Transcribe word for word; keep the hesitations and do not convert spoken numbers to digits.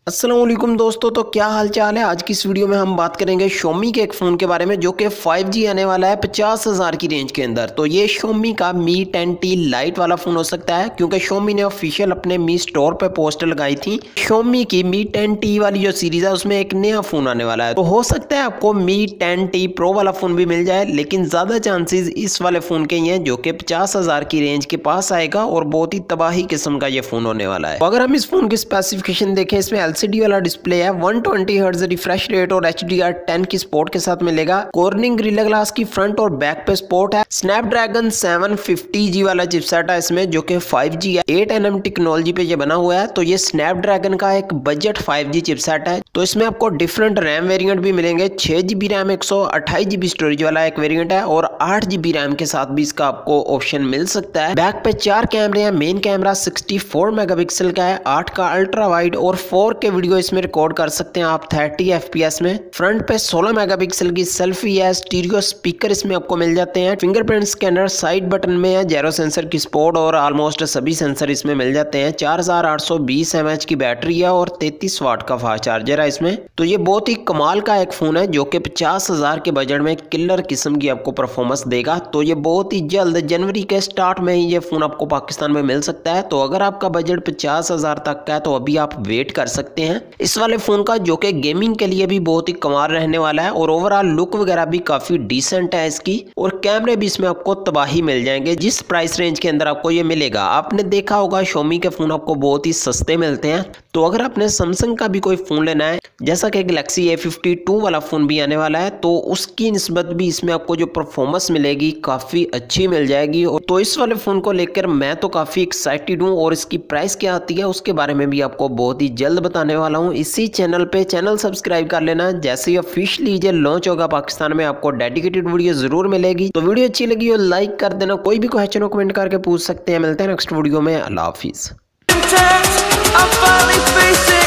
अस्सलाम वालेकुम दोस्तों, तो क्या हाल चाल है। आज की इस वीडियो में हम बात करेंगे Xiaomi के एक फ़ोन के बारे में जो कि फाइव जी आने वाला है पचास हज़ार की रेंज के अंदर। तो ये Xiaomi का Mi टेन टी लाइट वाला फ़ोन हो सकता है, क्योंकि Xiaomi ने ऑफिशियल अपने Mi स्टोर पे पोस्टर लगाई थी। Xiaomi की Mi टेन टी वाली जो सीरीज़ है उसमें एक नया फ़ोन आने वाला है, तो हो सकता है आपको Mi टेन टी प्रो वाला फ़ोन भी मिल जाए, लेकिन ज़्यादा चांसेस इस वाले फ़ोन के ही हैं जो कि पचास हज़ार की रेंज के पास आएगा और बहुत ही तबाही किस्म का ये फ़ोन होने वाला है। तो अगर हम इस फ़ोन की स्पेसिफिकेशन देखें, इसमें एल सी डी वाला डिस्प्ले है, one twenty hertz refresh rate और एच डी आर टेन की सपोर्ट के साथ मिलेगा। कॉर्निंग गोरिल्ला ग्लास की फ्रंट और बैक पे सपोर्ट है। स्नैपड्रैगन सेवन फिफ्टी जी वाला चिपसेट है इसमें, जो कि फाइव जी है। एट एन एम टेक्नोलॉजी पे ये बना हुआ है। तो ये स्नैपड्रैगन का एक बजट फाइव जी चिपसेट है। तो इसमें आपको डिफरेंट रैम वेरिएंट भी मिलेंगे। छह जीबी रैम, एक सौ अट्ठाईस जीबी स्टोरेज वाला एक वेरिएंट है और आठ जीबी रैम के साथ भी इसका आपको ऑप्शन मिल सकता है। बैक पे चार कैमरे हैं। Main camera sixty four megapixel का है, आठ का अल्ट्रा वाइड और फोर के वीडियो इसमें रिकॉर्ड कर सकते हैं आप थर्टी एफ पी एस में। फ्रंट पे सोलह मेगापिक्सल की सेल्फी है। स्टीरियो स्पीकर इसमें आपको मिल जाते हैं। फिंगरप्रिंट स्कैनर साइड बटन में है। जेरो सेंसर की सपोर्ट और ऑलमोस्ट सभी सेंसर इसमें मिल जाते हैं। चार हजार आठ सौ बीस एम एच की बैटरी है और तैतीस वाट का फास्ट चार्जर है इसमें। तो ये बहुत ही कमाल का एक फोन है जो कि पचास हजार के बजट में किलर किस्म की आपको परफॉर्मेंस देगा। तो ये बहुत ही जल्द जनवरी के स्टार्ट में ही ये फोन आपको पाकिस्तान में मिल सकता है। तो अगर आपका बजट पचास हजार तक का है तो अभी आप वेट कर सकते हैं इस वाले फोन का, जो कि गेमिंग के लिए भी बहुत ही कमाल रहने वाला है और ओवरऑल लुक वगैरह भी काफी डिसेंट है इसकी। और कैमरे भी इसमें आपको तबाही मिल जाएंगे जिस प्राइस रेंज के अंदर आपको ये मिलेगा। आपने देखा होगा Xiaomi के फोन आपको बहुत ही सस्ते मिलते हैं। तो अगर आपने सैमसंग का भी कोई फोन लेना है, जैसा कि गैलेक्सी ए फिफ्टी टू वाला फोन भी आने वाला है, तो उसकी निस्बत भी इसमें आपको जो परफॉर्मेंस मिलेगी काफी अच्छी मिल जाएगी। और तो इस वाले फोन को लेकर मैं तो काफी एक्साइटेड हूँ और इसकी प्राइस क्या आती है उसके बारे में भी आपको बहुत ही जल्द बताने वाला हूँ इसी चैनल पे। चैनल सब्सक्राइब कर लेना। जैसे ही ऑफिशियली ये लॉन्च होगा पाकिस्तान में आपको डेडिकेटेड वीडियो जरूर मिलेगी। तो वीडियो अच्छी लगी हो लाइक कर देना। कोई भी क्वेश्चन हो कमेंट करके पूछ सकते हैं। मिलते हैं नेक्स्ट वीडियो में। अल्लाह हाफिज।